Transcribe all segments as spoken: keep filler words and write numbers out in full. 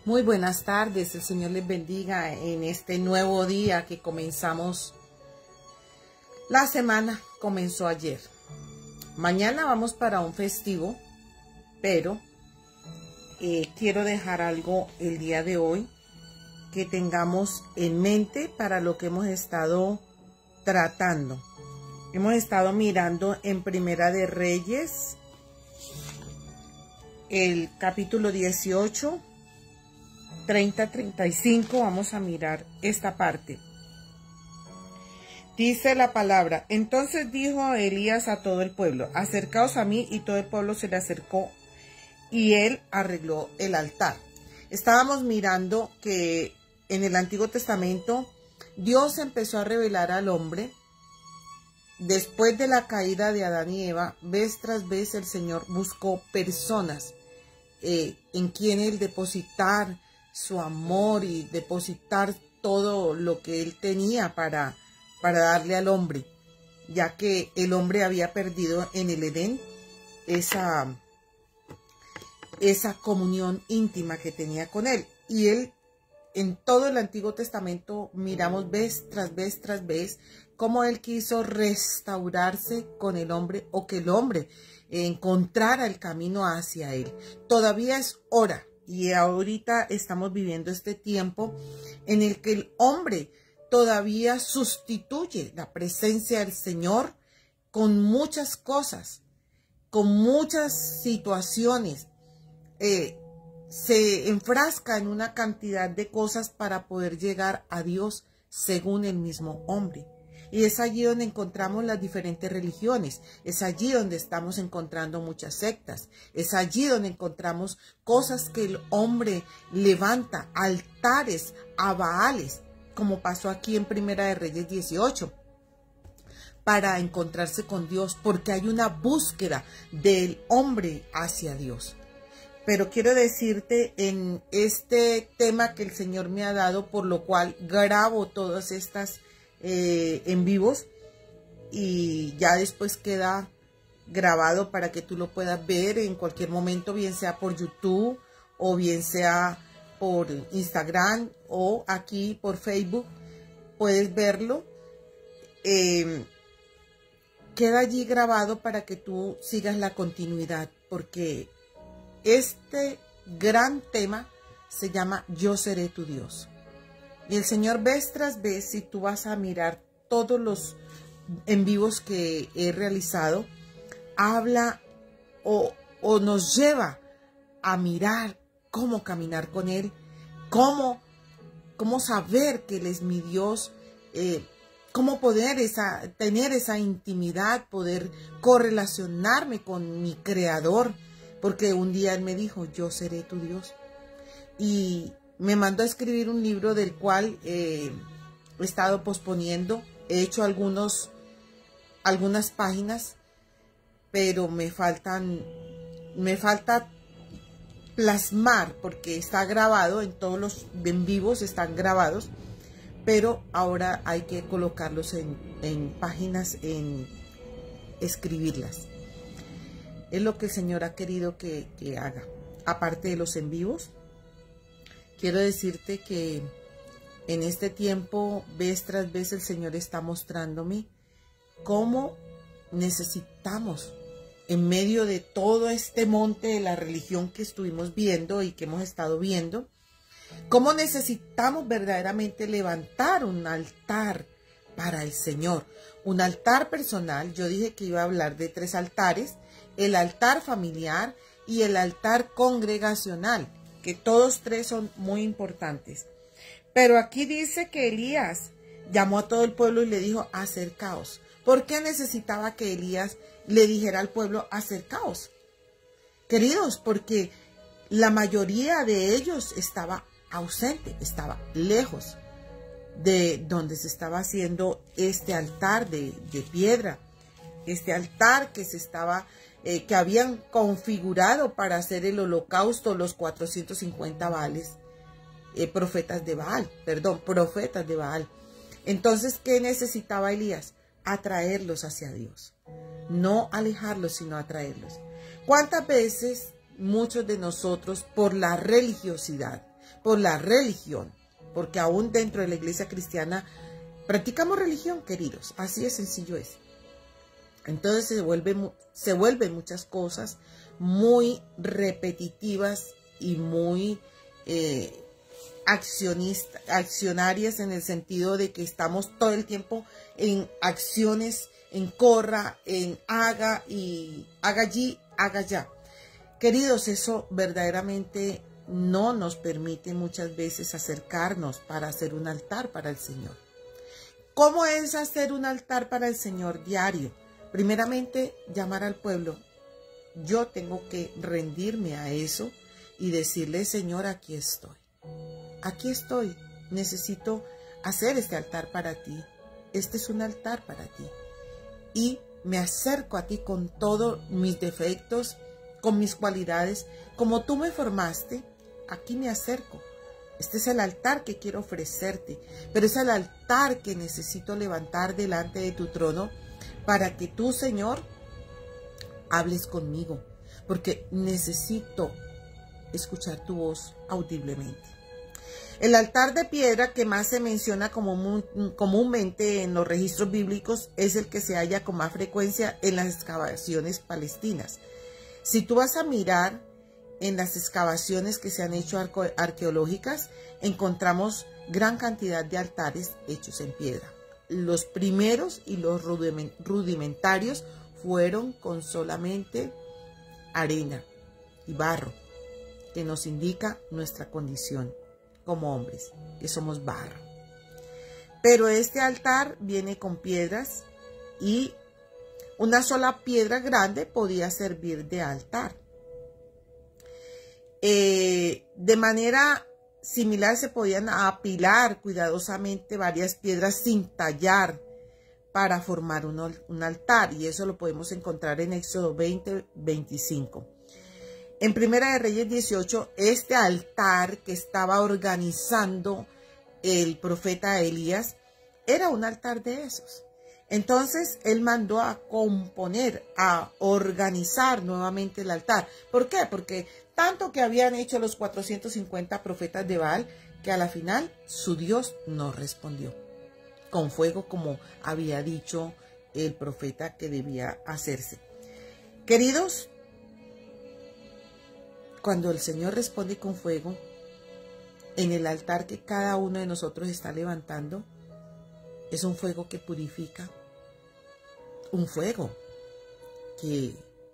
Muy buenas tardes, el Señor les bendiga en este nuevo día que comenzamos. La semana comenzó ayer. Mañana vamos para un festivo, pero eh, quiero dejar algo el día de hoy que tengamos en mente para lo que hemos estado tratando. Hemos estado mirando en Primera de Reyes, el capítulo dieciocho, treinta a treinta y cinco. Vamos a mirar esta parte. Dice la palabra: entonces dijo Elías a todo el pueblo: acercaos a mí. Y todo el pueblo se le acercó y él arregló el altar. Estábamos mirando que en el Antiguo Testamento Dios empezó a revelar al hombre. Después de la caída de Adán y Eva, vez tras vez el Señor buscó personas eh, en quienes depositar su amor y depositar todo lo que él tenía para, para darle al hombre, ya que el hombre había perdido en el Edén esa, esa comunión íntima que tenía con él. Y él, en todo el Antiguo Testamento, miramos vez tras vez tras vez cómo él quiso restaurarse con el hombre, o que el hombre encontrara el camino hacia él. Todavía es hora, y ahorita estamos viviendo este tiempo en el que el hombre todavía sustituye la presencia del Señor con muchas cosas, con muchas situaciones. Eh, se enfrasca en una cantidad de cosas para poder llegar a Dios según el mismo hombre. Y es allí donde encontramos las diferentes religiones, es allí donde estamos encontrando muchas sectas, es allí donde encontramos cosas que el hombre levanta, altares a Baales, como pasó aquí en Primera de Reyes dieciocho, para encontrarse con Dios, porque hay una búsqueda del hombre hacia Dios. Pero quiero decirte en este tema que el Señor me ha dado, por lo cual grabo todas estas eh, en vivos, y ya después queda grabado para que tú lo puedas ver en cualquier momento, bien sea por YouTube o bien sea por Instagram o aquí por Facebook, puedes verlo. Eh, queda allí grabado para que tú sigas la continuidad, porque este gran tema se llama Yo seré tu Dios. Y el Señor vez tras vez, si tú vas a mirar todos los en vivos que he realizado, habla o, o nos lleva a mirar cómo caminar con Él, cómo, cómo saber que Él es mi Dios, eh, cómo poder esa, tener esa intimidad, poder correlacionarme con mi Creador. Porque un día Él me dijo: yo seré tu Dios. Y me mandó a escribir un libro del cual eh, he estado posponiendo. He hecho algunos, algunas páginas, pero me faltan, me falta plasmar, porque está grabado, en todos los en vivos están grabados, pero ahora hay que colocarlos en, en páginas, en escribirlas. Es lo que el Señor ha querido que, que haga. Aparte de los en vivos, quiero decirte que en este tiempo, vez tras vez, el Señor está mostrándome cómo necesitamos, en medio de todo este monte de la religión que estuvimos viendo y que hemos estado viendo, cómo necesitamos verdaderamente levantar un altar para el Señor. Un altar personal. Yo dije que iba a hablar de tres altares: el altar familiar y el altar congregacional, que todos tres son muy importantes. Pero aquí dice que Elías llamó a todo el pueblo y le dijo: acercaos. ¿Por qué necesitaba que Elías le dijera al pueblo: acercaos? Queridos, porque la mayoría de ellos estaba ausente, estaba lejos de donde se estaba haciendo este altar de, de piedra, este altar que se estaba Eh, que habían configurado para hacer el holocausto los cuatrocientos cincuenta Baales, eh, profetas de Baal, perdón, profetas de Baal. Entonces, ¿qué necesitaba Elías? Atraerlos hacia Dios. No alejarlos, sino atraerlos. ¿Cuántas veces muchos de nosotros, por la religiosidad, por la religión, porque aún dentro de la iglesia cristiana practicamos religión, queridos, así de sencillo es. Entonces se vuelve, se vuelven muchas cosas muy repetitivas y muy eh, accionistas, accionarias, en el sentido de que estamos todo el tiempo en acciones, en corra, en haga y haga allí, haga allá. Queridos, eso verdaderamente no nos permite muchas veces acercarnos para hacer un altar para el Señor. ¿Cómo es hacer un altar para el Señor diario? Primeramente, llamar al pueblo. Yo tengo que rendirme a eso y decirle, Señor, aquí estoy. Aquí estoy. Necesito hacer este altar para ti. Este es un altar para ti. Y me acerco a ti con todos mis defectos, con mis cualidades. Como tú me formaste, aquí me acerco. Este es el altar que quiero ofrecerte, pero es el altar que necesito levantar delante de tu trono para que tú, Señor, hables conmigo, porque necesito escuchar tu voz audiblemente. El altar de piedra que más se menciona común, comúnmente en los registros bíblicos es el que se halla con más frecuencia en las excavaciones palestinas. Si tú vas a mirar en las excavaciones que se han hecho arqueológicas, encontramos gran cantidad de altares hechos en piedra. Los primeros y los rudimentarios fueron con solamente arena y barro, que nos indica nuestra condición como hombres, que somos barro. Pero este altar viene con piedras y una sola piedra grande podía servir de altar. Eh, de manera similar se podían apilar cuidadosamente varias piedras sin tallar para formar un, un altar, y eso lo podemos encontrar en Éxodo veinte, veinticinco. En Primera de Reyes dieciocho, este altar que estaba organizando el profeta Elías era un altar de esos. Entonces él mandó a componer, a organizar nuevamente el altar. ¿Por qué? Porque tanto que habían hecho los cuatrocientos cincuenta profetas de Baal, que a la final su Dios no respondió con fuego, como había dicho el profeta que debía hacerse. Queridos, cuando el Señor responde con fuego en el altar que cada uno de nosotros está levantando, es un fuego que purifica, un fuego que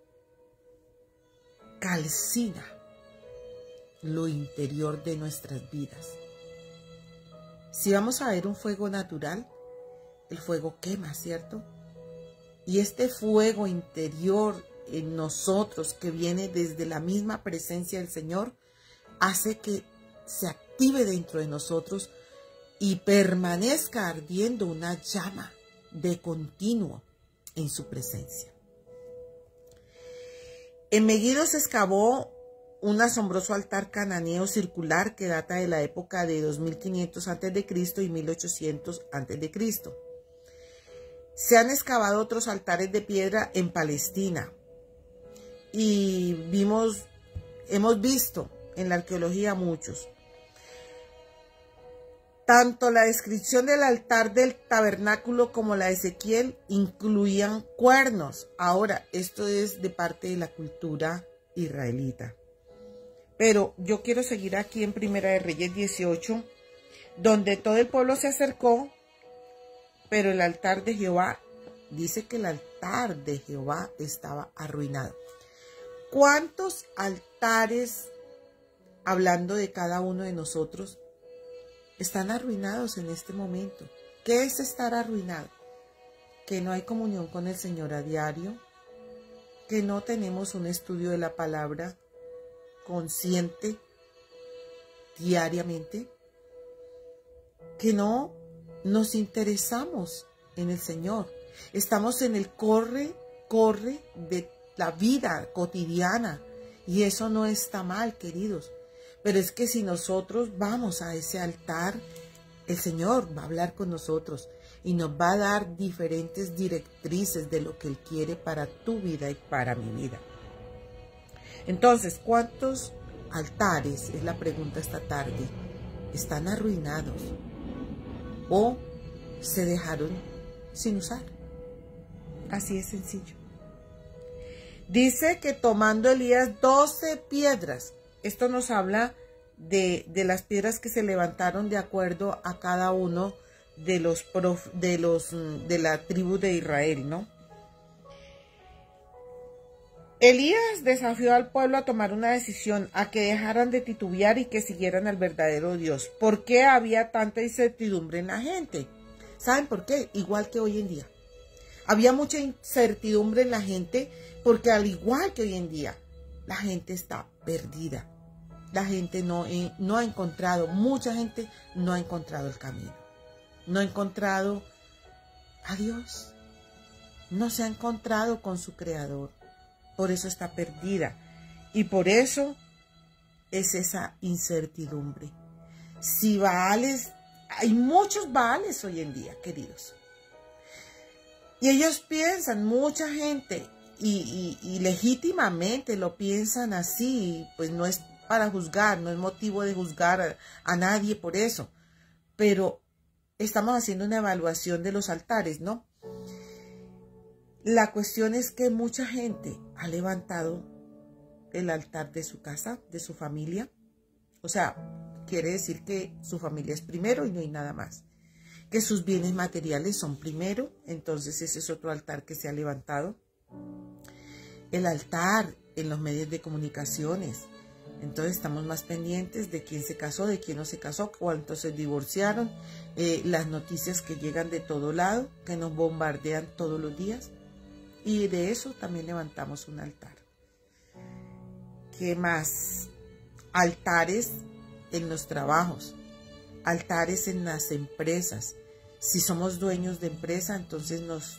calcina lo interior de nuestras vidas. Si vamos a ver un fuego natural, el fuego quema, ¿cierto? Y este fuego interior en nosotros, que viene desde la misma presencia del Señor, hace que se active dentro de nosotros y permanezca ardiendo una llama de continuo en su presencia. En Megiddo se excavó un asombroso altar cananeo circular que data de la época de dos mil quinientos antes de Cristo y mil ochocientos antes de Cristo. Se han excavado otros altares de piedra en Palestina y vimos, hemos visto en la arqueología muchos. Tanto la descripción del altar del tabernáculo como la de Ezequiel incluían cuernos. Ahora, esto es de parte de la cultura israelita. Pero yo quiero seguir aquí en Primera de Reyes dieciocho, donde todo el pueblo se acercó, pero el altar de Jehová, dice que el altar de Jehová estaba arruinado. ¿Cuántos altares, hablando de cada uno de nosotros, están arruinados en este momento? ¿Qué es estar arruinado? Que no hay comunión con el Señor a diario, que no tenemos un estudio de la palabra consciente diariamente, que no nos interesamos en el Señor. Estamos en el corre, corre de la vida cotidiana, y eso no está mal, queridos. Pero es que si nosotros vamos a ese altar, el Señor va a hablar con nosotros y nos va a dar diferentes directrices de lo que Él quiere para tu vida y para mi vida. Entonces, ¿cuántos altares, es la pregunta esta tarde, están arruinados o se dejaron sin usar. Así es sencillo. Dice que tomando Elías doce piedras, esto nos habla de, de las piedras que se levantaron de acuerdo a cada uno de los, prof, de los de la tribu de Israel, ¿no? Elías desafió al pueblo a tomar una decisión, a que dejaran de titubear y que siguieran al verdadero Dios. ¿Por qué había tanta incertidumbre en la gente? ¿Saben por qué? Igual que hoy en día. Había mucha incertidumbre en la gente porque al igual que hoy en día, la gente está perdida. La gente no, eh, no ha encontrado, mucha gente no ha encontrado el camino. No ha encontrado a Dios. No se ha encontrado con su Creador. Por eso está perdida. Y por eso es esa incertidumbre. Si Baales, hay muchos Baales hoy en día, queridos. Y ellos piensan, mucha gente, y, y, y legítimamente lo piensan así, pues no es para juzgar, no es motivo de juzgar a, a nadie por eso. Pero estamos haciendo una evaluación de los altares, ¿no? La cuestión es que mucha gente ha levantado el altar de su casa, de su familia. O sea, quiere decir que su familia es primero y no hay nada más. Que sus bienes materiales son primero, entonces ese es otro altar que se ha levantado. El altar en los medios de comunicaciones. Entonces estamos más pendientes de quién se casó, de quién no se casó, cuántos se divorciaron, eh, las noticias que llegan de todo lado, que nos bombardean todos los días. Y de eso también levantamos un altar. ¿Qué más? Altares en los trabajos, altares en las empresas. Si somos dueños de empresa, entonces nos,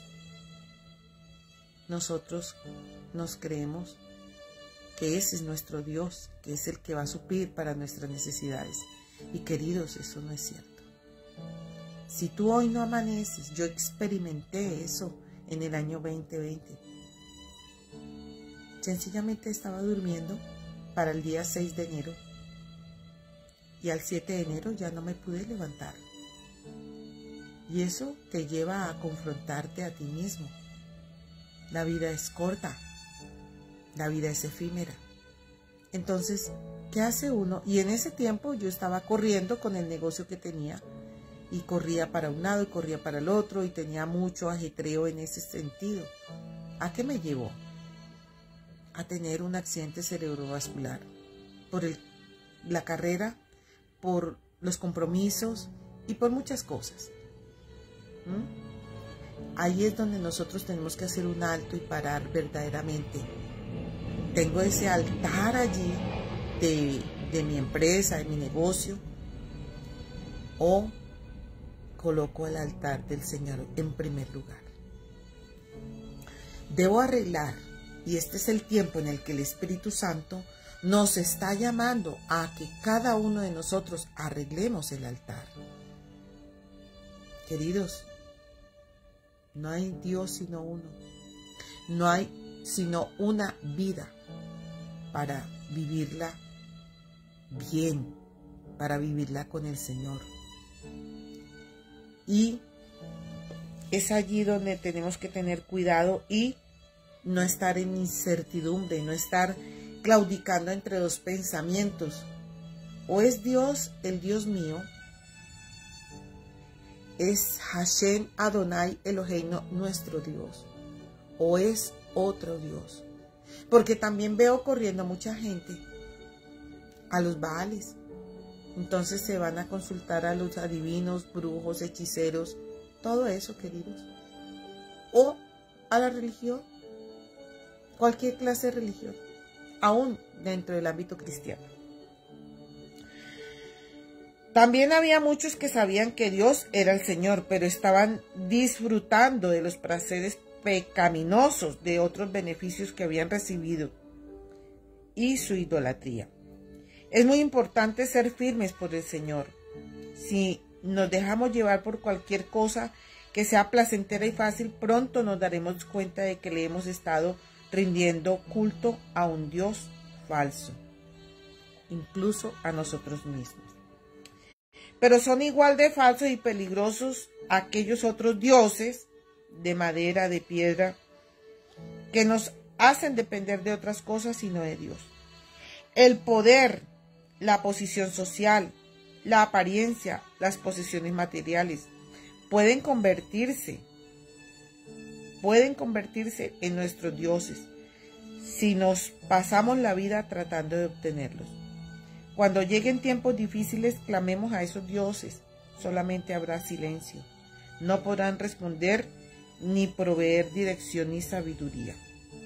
nosotros nos creemos que ese es nuestro Dios, que es el que va a suplir para nuestras necesidades. Y queridos, eso no es cierto. Si tú hoy no amaneces, yo experimenté eso en el año veinte veinte. Sencillamente estaba durmiendo para el día seis de enero y al siete de enero ya no me pude levantar. Y eso te lleva a confrontarte a ti mismo. La vida es corta, la vida es efímera. Entonces, ¿qué hace uno? Y en ese tiempo yo estaba corriendo con el negocio que tenía. Y corría para un lado y corría para el otro y tenía mucho ajetreo en ese sentido. ¿A qué me llevó? A tener un accidente cerebrovascular. Por el, la carrera, por los compromisos y por muchas cosas. ¿Mm? Ahí es donde nosotros tenemos que hacer un alto y parar verdaderamente. Tengo ese altar allí de, de mi empresa, de mi negocio. O coloco el altar del Señor en primer lugar. Debo arreglar, y este es el tiempo en el que el Espíritu Santo nos está llamando a que cada uno de nosotros arreglemos el altar. Queridos, no hay Dios sino uno. No hay sino una vida para vivirla bien, para vivirla con el Señor. Y es allí donde tenemos que tener cuidado y no estar en incertidumbre, no estar claudicando entre dos pensamientos. O es Dios, el Dios mío, es Hashem Adonai Eloheinu, nuestro Dios, o es otro Dios. Porque también veo corriendo mucha gente a los Baales. Entonces se van a consultar a los adivinos, brujos, hechiceros, todo eso, queridos. O a la religión, cualquier clase de religión, aún dentro del ámbito cristiano. También había muchos que sabían que Dios era el Señor, pero estaban disfrutando de los placeres pecaminosos de otros beneficios que habían recibido y su idolatría. Es muy importante ser firmes por el Señor. Si nos dejamos llevar por cualquier cosa que sea placentera y fácil, pronto nos daremos cuenta de que le hemos estado rindiendo culto a un Dios falso. incluso a nosotros mismos. Pero son igual de falsos y peligrosos aquellos otros dioses de madera, de piedra, que nos hacen depender de otras cosas y no de Dios. El poder, la posición social, la apariencia, las posesiones materiales, pueden convertirse, pueden convertirse en nuestros dioses si nos pasamos la vida tratando de obtenerlos. Cuando lleguen tiempos difíciles, clamemos a esos dioses. Solamente habrá silencio. No podrán responder ni proveer dirección ni sabiduría.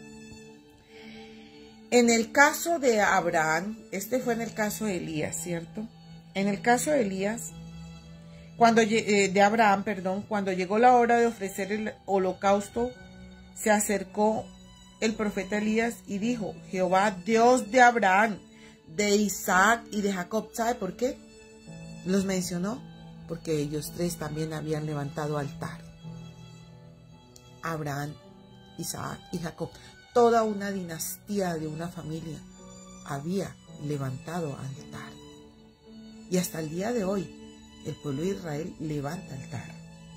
En el caso de Abraham, este fue en el caso de Elías, ¿cierto? En el caso de Elías, cuando eh, de Abraham, perdón, cuando llegó la hora de ofrecer el holocausto, se acercó el profeta Elías y dijo: Jehová, Dios de Abraham, de Isaac y de Jacob. ¿Sabe por qué los mencionó? Porque ellos tres también habían levantado altar. Abraham, Isaac y Jacob, toda una dinastía de una familia había levantado altar. Y hasta el día de hoy, el pueblo de Israel levanta altar.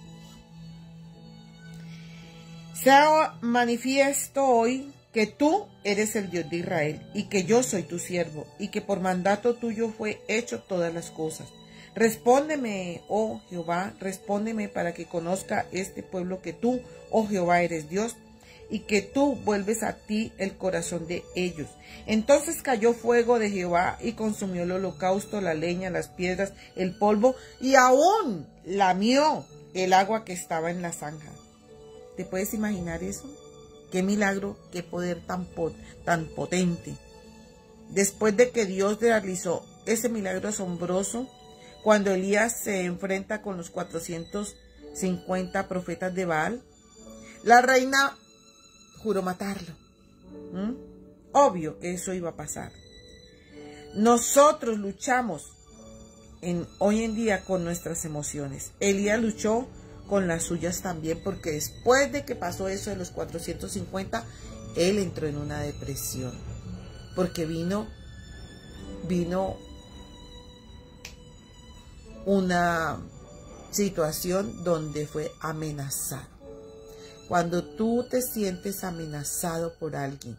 Sea manifiesto hoy que tú eres el Dios de Israel, y que yo soy tu siervo, y que por mandato tuyo fue hecho todas las cosas. Respóndeme, oh Jehová, respóndeme para que conozca este pueblo que tú, oh Jehová, eres Dios, y que tú vuelves a ti el corazón de ellos. Entonces cayó fuego de Jehová y consumió el holocausto, la leña, las piedras, el polvo, y aún lamió el agua que estaba en la zanja. ¿Te puedes imaginar eso? Qué milagro, qué poder tan, pot tan potente. Después de que Dios realizó ese milagro asombroso, cuando Elías se enfrenta con los cuatrocientos cincuenta profetas de Baal, la reina juró matarlo. ¿Mm? Obvio que eso iba a pasar. Nosotros luchamos en, hoy en día con nuestras emociones. Elías luchó con las suyas también, porque después de que pasó eso de los cuatrocientos cincuenta, él entró en una depresión, porque vino, vino una situación donde fue amenazado. Cuando tú te sientes amenazado por alguien,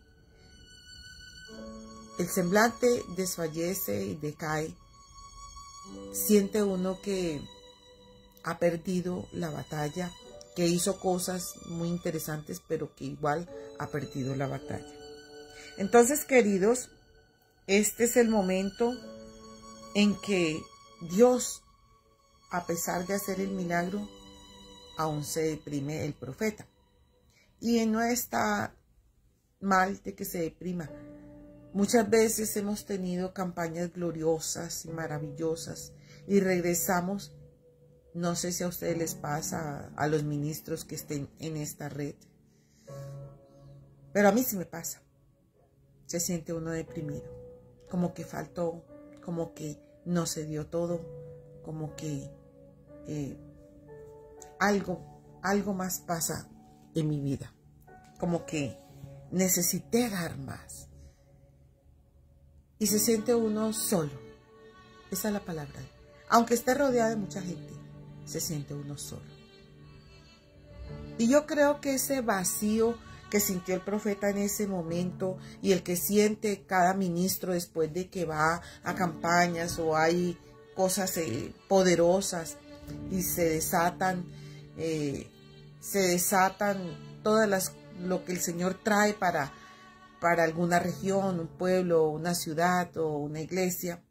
el semblante desfallece y decae. Siente uno que ha perdido la batalla, que hizo cosas muy interesantes, pero que igual ha perdido la batalla. Entonces, queridos, este es el momento en que Dios, a pesar de hacer el milagro, aún se deprime el profeta. Y no está mal de que se deprima. Muchas veces hemos tenido campañas gloriosas y maravillosas y regresamos. No sé si a ustedes les pasa, a los ministros que estén en esta red, pero a mí sí me pasa. Se siente uno deprimido, como que faltó, como que no se dio todo, como que eh, algo, algo más pasa en mi vida, como que necesité dar más. Y se siente uno solo, esa es la palabra. Aunque esté rodeado de mucha gente, se siente uno solo. Y yo creo que ese vacío que sintió el profeta en ese momento, y el que siente cada ministro después de que va a campañas o hay cosas eh, poderosas y se desatan, eh, se desatan todas las lo que el Señor trae para, para alguna región, un pueblo, una ciudad o una iglesia.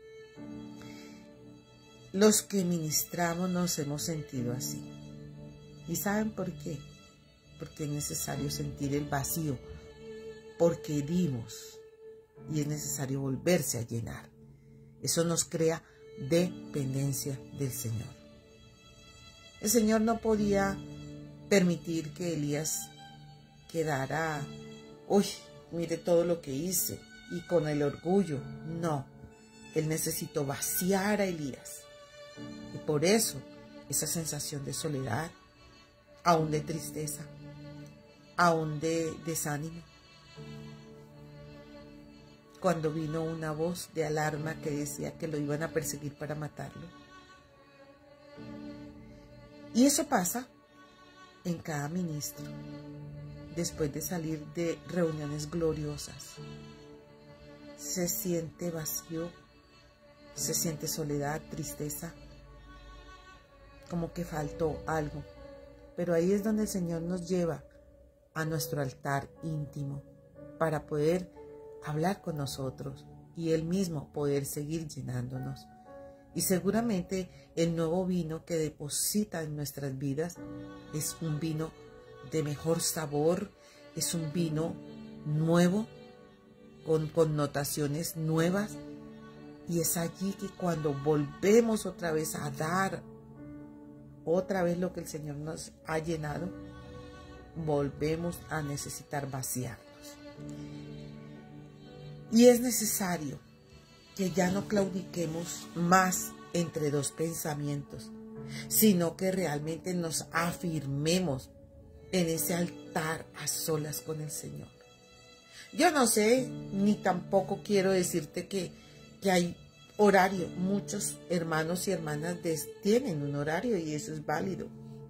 Los que ministramos nos hemos sentido así. ¿Y saben por qué? Porque es necesario sentir el vacío, porque dimos y es necesario volverse a llenar. Eso nos crea dependencia del Señor. El Señor no podía permitir que Elías quedara, uy, mire todo lo que hice, y con el orgullo. No, Él necesitó vaciar a Elías. Y por eso esa sensación de soledad, aún de tristeza, aún de desánimo. cuando vino una voz de alarma que decía que lo iban a perseguir para matarlo. Y eso pasa en cada ministro, después de salir de reuniones gloriosas. Se siente vacío, se siente soledad, tristeza, como que faltó algo. Pero ahí es donde el Señor nos lleva a nuestro altar íntimo para poder hablar con nosotros y Él mismo poder seguir llenándonos. Y seguramente el nuevo vino que deposita en nuestras vidas es un vino de mejor sabor, es un vino nuevo, con connotaciones nuevas. Y es allí que cuando volvemos otra vez a dar otra vez lo que el Señor nos ha llenado, volvemos a necesitar vaciarnos. Y es necesario que ya no claudiquemos más entre dos pensamientos, sino que realmente nos afirmemos en ese altar a solas con el Señor. Yo no sé, ni tampoco quiero decirte que, que hay horario. Muchos hermanos y hermanas tienen un horario y eso es válido.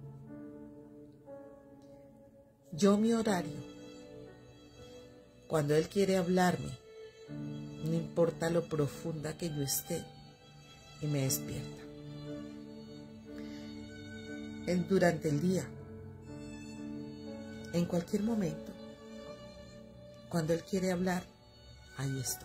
Yo mi horario, cuando Él quiere hablarme, no importa lo profunda que yo esté, y me despierta. En, durante el día, en cualquier momento, cuando Él quiere hablar, ahí estoy.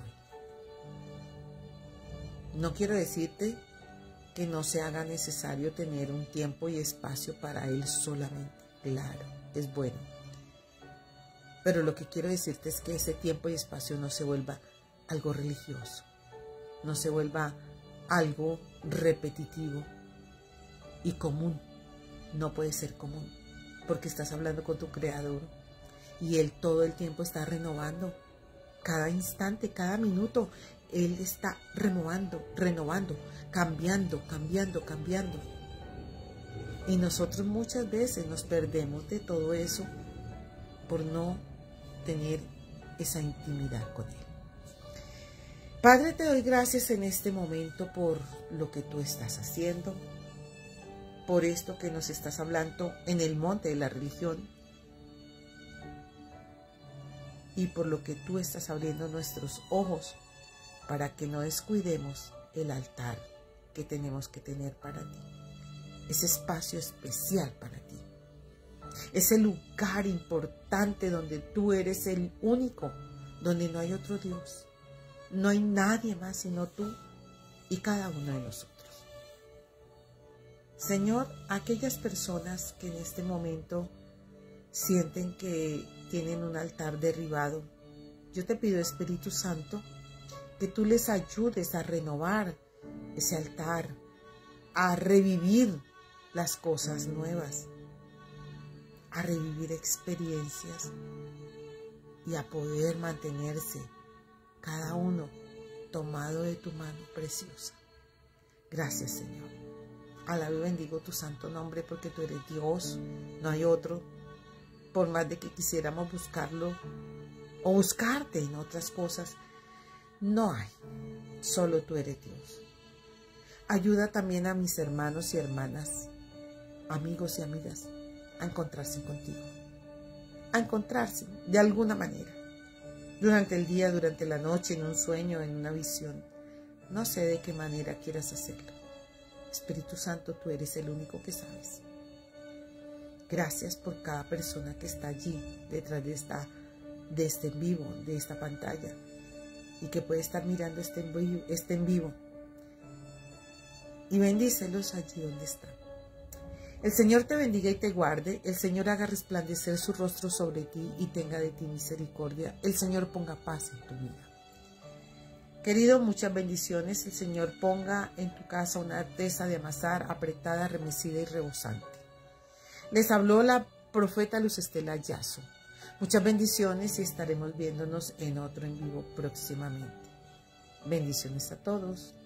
No quiero decirte que no se haga necesario tener un tiempo y espacio para Él solamente. Claro, es bueno. Pero lo que quiero decirte es que ese tiempo y espacio no se vuelva algo religioso, no se vuelva algo repetitivo y común. No puede ser común, porque estás hablando con tu Creador y Él todo el tiempo está renovando. Cada instante, cada minuto, Él está renovando, renovando, cambiando, cambiando, cambiando. Y nosotros muchas veces nos perdemos de todo eso por no tener esa intimidad con Él. Padre, te doy gracias en este momento por lo que tú estás haciendo, por esto que nos estás hablando en el monte de la religión y por lo que tú estás abriendo nuestros ojos para que no descuidemos el altar que tenemos que tener para ti, ese espacio especial para ti, ese lugar importante donde tú eres el único, donde no hay otro Dios. No hay nadie más sino tú y cada uno de nosotros. Señor, aquellas personas que en este momento sienten que tienen un altar derribado, yo te pido, Espíritu Santo, que tú les ayudes a renovar ese altar, a revivir las cosas nuevas, a revivir experiencias y a poder mantenerse cada uno tomado de tu mano preciosa. Gracias, Señor. Alabo y bendigo tu santo nombre porque tú eres Dios, no hay otro. Por más de que quisiéramos buscarlo o buscarte en otras cosas, no hay. Solo tú eres Dios. Ayuda también a mis hermanos y hermanas, amigos y amigas, a encontrarse contigo. A encontrarse de alguna manera. Durante el día, durante la noche, en un sueño, en una visión. No sé de qué manera quieras hacerlo. Espíritu Santo, tú eres el único que sabes. Gracias por cada persona que está allí, detrás de, esta, de este en vivo, de esta pantalla, y que puede estar mirando este en vivo. Este en vivo. Y bendícelos allí donde están. El Señor te bendiga y te guarde, el Señor haga resplandecer su rostro sobre ti y tenga de ti misericordia, el Señor ponga paz en tu vida. Querido, muchas bendiciones, el Señor ponga en tu casa una artesa de amasar, apretada, remecida y rebosante. Les habló la profeta Luz Estela Yazo. Muchas bendiciones y estaremos viéndonos en otro en vivo próximamente. Bendiciones a todos.